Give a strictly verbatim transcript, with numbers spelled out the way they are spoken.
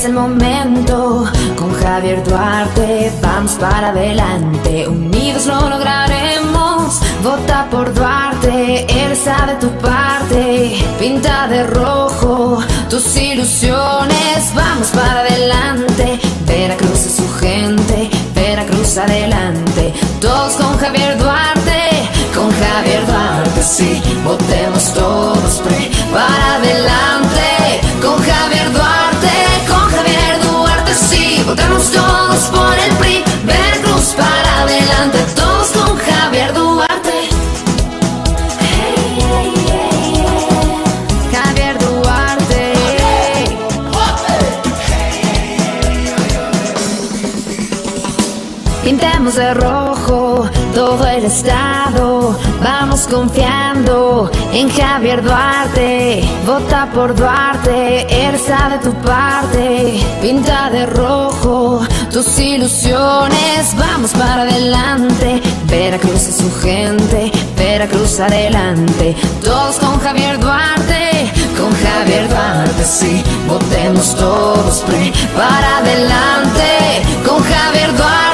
es el momento. Con Javier Duarte vamos para adelante, unidos lo lograremos. Vota por Duarte, él está de tu parte. Pinta de rojo tus ilusiones, vamos para adelante. Veracruz es su gente, Veracruz adelante. Todos con Javier Duarte, con Javier Duarte, sí. Votemos todos pre para adelante. Con Javier Duarte, con Javier Duarte, sí. Votemos todos por el P R I, Veracruz para adelante. Todos con Javier Duarte. Hey, hey, hey, yeah. Javier Duarte. Pintemos de rojo todo el estado, vamos confiando en Javier Duarte. Vota por Duarte, él está de tu parte. Pinta de rojo tus ilusiones, vamos para adelante. Veracruz es su gente, Veracruz adelante. Todos con Javier Duarte, con Javier Duarte, sí. Votemos todos pre para adelante. Con Javier Duarte.